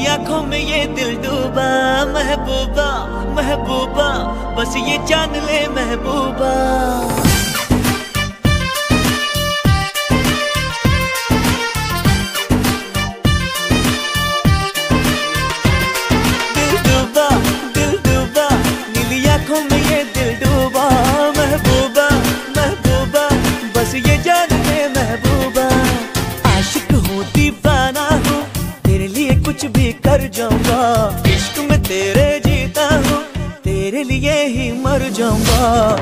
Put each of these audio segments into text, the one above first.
आंखों में ये दिल डूबा, महबूबा महबूबा बस ये जान ले महबूबा। दिल डूबा नीली आंखों में ये दिल डूबा, महबूबा महबूबा बस ये जान ले महबूबा। आशिक हूँ दीवाना हूँ, तेरे लिए कुछ भी कर जाऊंगा। इश्क में तेरे जीता हूँ, तेरे लिए ही मर जाऊंगा।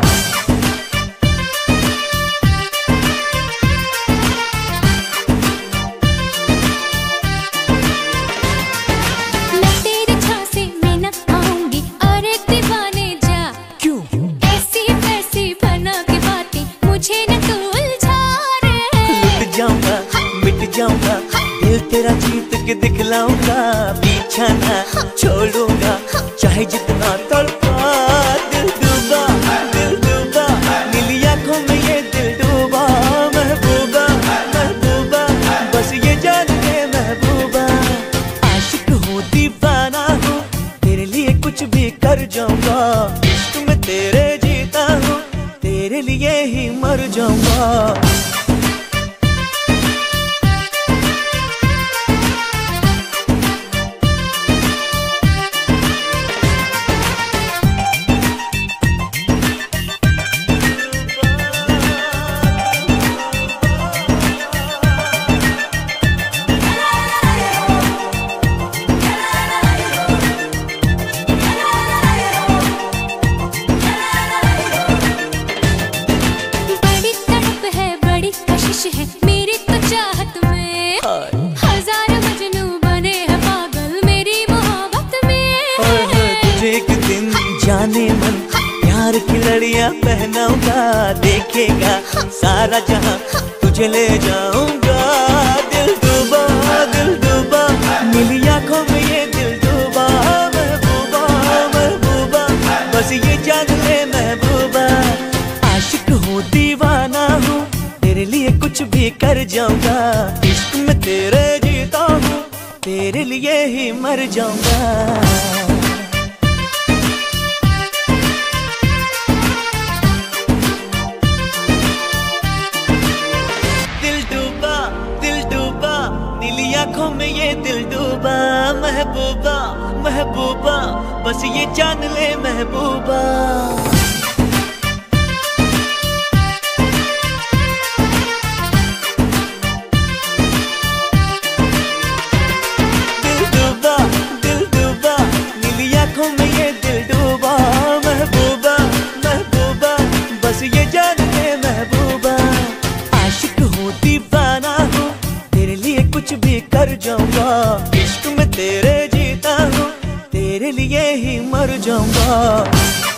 मिट जाऊंगा दिल तेरा जीत के दिखलाऊंगा। पीछा ना छोड़ूंगा चाहे जितना तड़पा। दिल डूबा नीली आंखों में ये दिल डूबा, महबूबा महबूबा बस ये जान ले महबूबा। आशिक हूँ दीवाना हूँ, तेरे लिए कुछ भी कर जाऊंगा। इश्क में तेरे जीता हूँ, तेरे लिए ही मर जाऊंगा। है मेरी तो चाहत में, हजार मजनू बने हैं पागल मेरी मोहब्बत में। तुझे एक दिन जाने मन प्यार की लड़ियां पहनाऊंगा। देखेगा सारा जहां तुझे ले जाऊंगा। दिल डूबा नीली आंखों में ये दिल डूबा, महबूबा महबूबा बस ये जान ले महबूबा। आशिक हूँ दीवाना हूँ, तेरे लिए कुछ भी कर जाऊंगा। इश्क में तेरे जीता हूँ, तेरे लिए ही मर जाऊंगा। दिल डूबा नीली आंखों में ये दिल डूबा, महबूबा महबूबा बस ये जान ले महबूबा। आंखों में ये दिल डूबा, महबूबा महबूबा बस ये जान ले महबूबा। आशिक हूँ दीवाना हूँ, तेरे लिए कुछ भी कर जाऊंगा। इश्क में तेरे जीता हूँ, तेरे लिए ही मर जाऊंगा।